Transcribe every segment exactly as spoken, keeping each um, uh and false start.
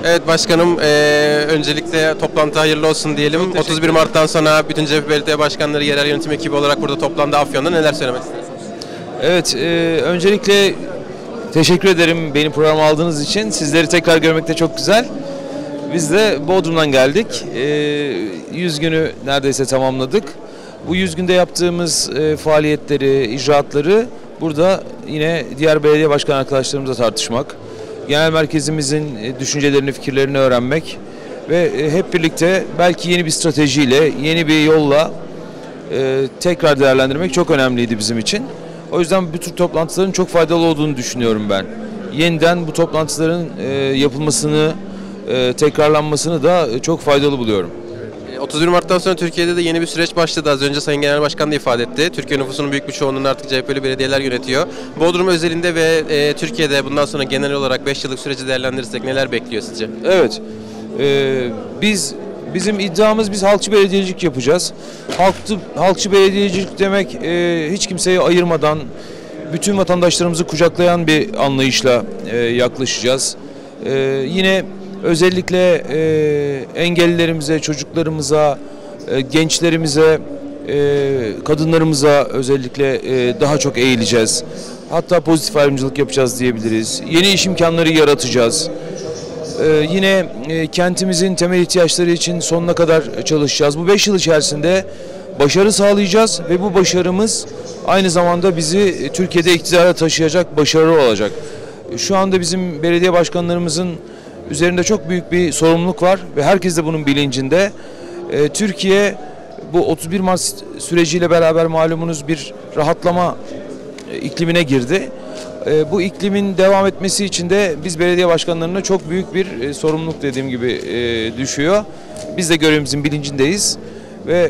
Evet başkanım, e, öncelikle toplantı hayırlı olsun diyelim. otuz bir Mart'tan sonra bütün C H P Belediye Başkanları yerel yönetim ekibi olarak burada toplandı Afyon'da. Neler söylemek istersiniz? Evet, e, öncelikle teşekkür ederim beni programa aldığınız için. Sizleri tekrar görmek de çok güzel. Biz de Bodrum'dan geldik. E, yüz günü neredeyse tamamladık. Bu yüz günde yaptığımız e, faaliyetleri, icraatları burada yine diğer belediye başkan arkadaşlarımızla tartışmak, genel merkezimizin düşüncelerini, fikirlerini öğrenmek ve hep birlikte belki yeni bir stratejiyle, yeni bir yolla e, tekrar değerlendirmek çok önemliydi bizim için. O yüzden bu tür toplantıların çok faydalı olduğunu düşünüyorum ben. Yeniden bu toplantıların e, yapılmasını, e, tekrarlanmasını da çok faydalı buluyorum. otuz bir Mart'tan sonra Türkiye'de de yeni bir süreç başladı. Az önce Sayın Genel Başkan da ifade etti. Türkiye nüfusunun büyük bir çoğunluğunu artık C H P'li belediyeler yönetiyor. Bodrum özelinde ve e, Türkiye'de bundan sonra genel olarak beş yıllık süreci değerlendirirsek neler bekliyor sizce? Evet. Ee, biz bizim iddiamız biz halkçı belediyecilik yapacağız. Halkçı, halkçı belediyecilik demek e, hiç kimseyi ayırmadan bütün vatandaşlarımızı kucaklayan bir anlayışla e, yaklaşacağız. E, yine özellikle e, engellilerimize, çocuklarımıza, e, gençlerimize, e, kadınlarımıza özellikle e, daha çok eğileceğiz. Hatta pozitif ayrımcılık yapacağız diyebiliriz. Yeni iş imkanları yaratacağız. Ee, yine e, kentimizin temel ihtiyaçları için sonuna kadar çalışacağız. Bu beş yıl içerisinde başarı sağlayacağız ve bu başarımız aynı zamanda bizi Türkiye'de iktidara taşıyacak başarı olacak. Şu anda bizim belediye başkanlarımızın üzerinde çok büyük bir sorumluluk var ve herkes de bunun bilincinde. Ee, Türkiye bu otuz bir Mart süreciyle beraber malumunuz bir rahatlama iklimine girdi. Bu iklimin devam etmesi için de biz belediye başkanlarına çok büyük bir sorumluluk dediğim gibi düşüyor. Biz de görevimizin bilincindeyiz ve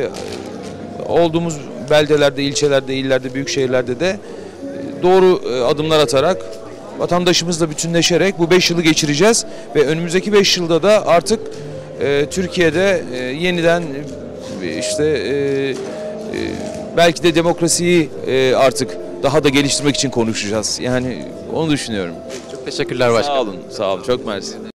olduğumuz beldelerde, ilçelerde, illerde, büyük şehirlerde de doğru adımlar atarak vatandaşımızla bütünleşerek bu beş yılı geçireceğiz ve önümüzdeki beş yılda da artık Türkiye'de yeniden işte belki de demokrasiyi artık daha da geliştirmek için konuşacağız. Yani onu düşünüyorum. Çok teşekkürler başkanım. Sağ olun, sağ olun. Çok mersi.